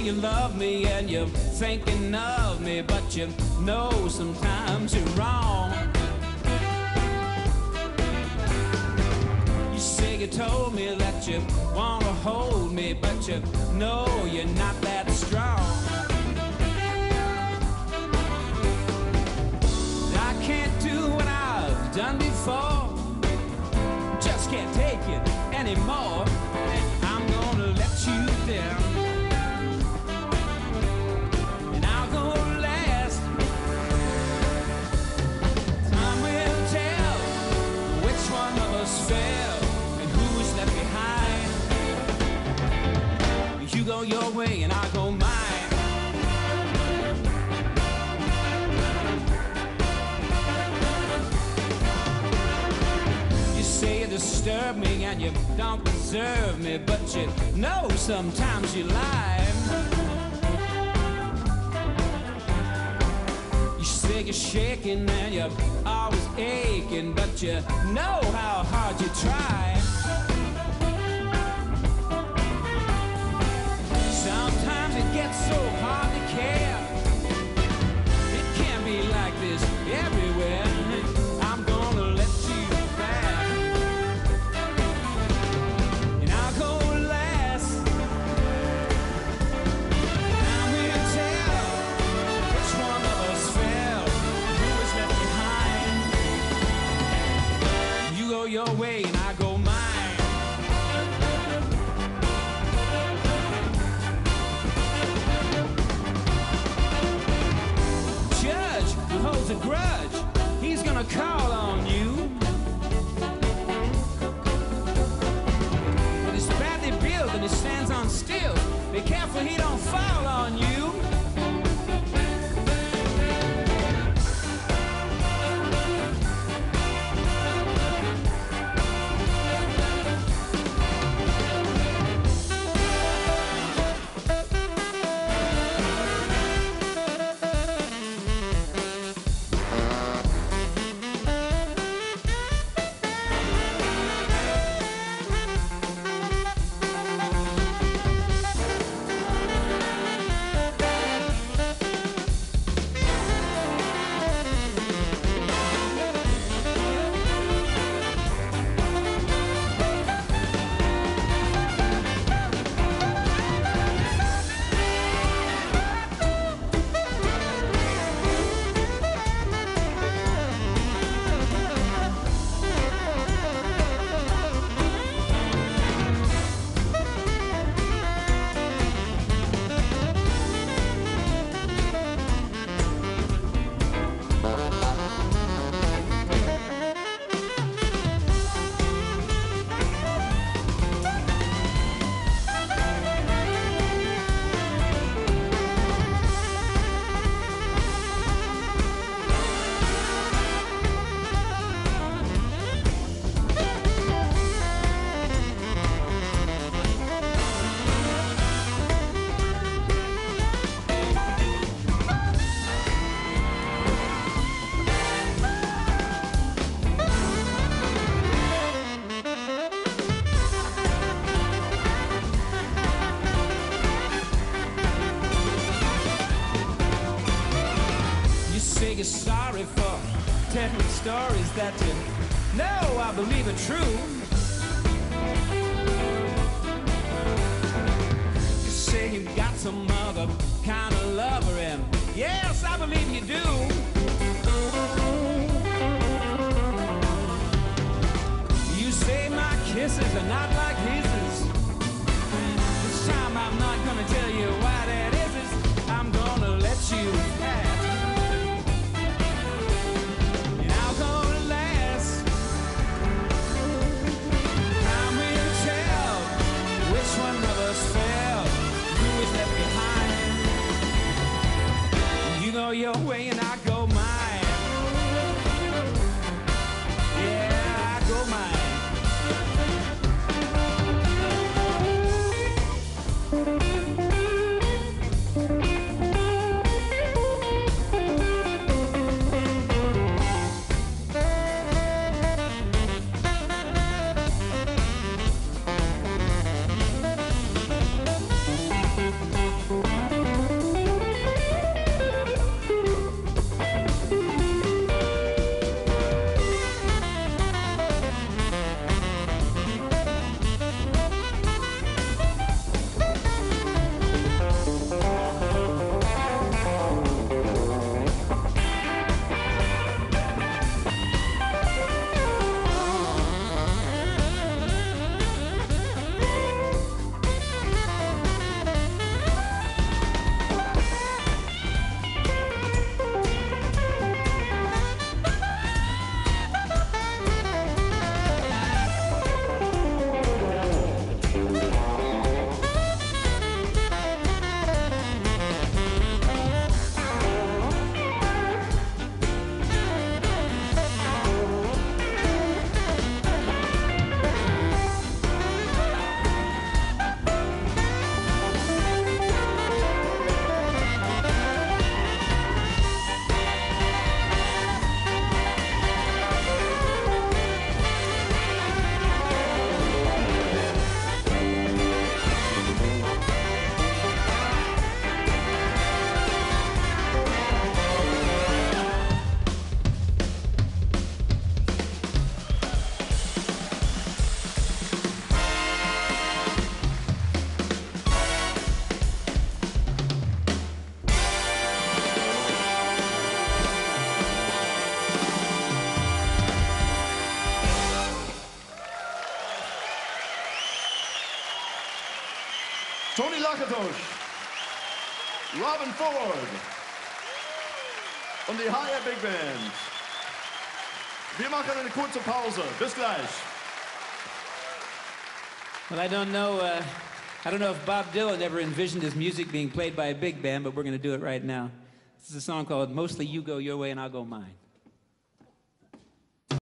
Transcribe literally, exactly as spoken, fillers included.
you love me and you're thinking of me, but you know sometimes you're wrong. You say you told me that you wanna hold me, but you know you're not that strong. I can't do what I've done before, just can't take it anymore. I'm gonna let you down, and I'll go last. Time will tell which one of us fell and who was left behind. You go your way and I'll go mine. Say you disturb me and you don't deserve me, but you know sometimes you lie. You say you're shaking and you're always aching, but you know how hard you try. Sometimes it gets so hard to care. It can't be like this everywhere. I'm gonna let you back, and I'll go last. Now we'll tell which one of us fell, who was left behind. You go your way and I go mine. Judge who holds a grudge, he's gonna call on you. But he's badly built and he stands on still. Be careful he don't fall on you. You're sorry for telling stories that you know I believe are true. You say you got some other kind of lover, and yes, I believe you do. You say my kisses are not like hisses. This time I'm not gonna tell you why that is. I'm gonna let you pass. You go your way and I go mine. Yeah, I go mine. Thank you. Tony Lakatosh, Robin Ford und die H R Big Band. Wir machen eine kurze Pause. Bis gleich. Well, I don't know, uh, I don't know if Bob Dylan ever envisioned his music being played by a big band, but we're going to do it right now. This is a song called Mostly You Go Your Way and I'll Go Mine.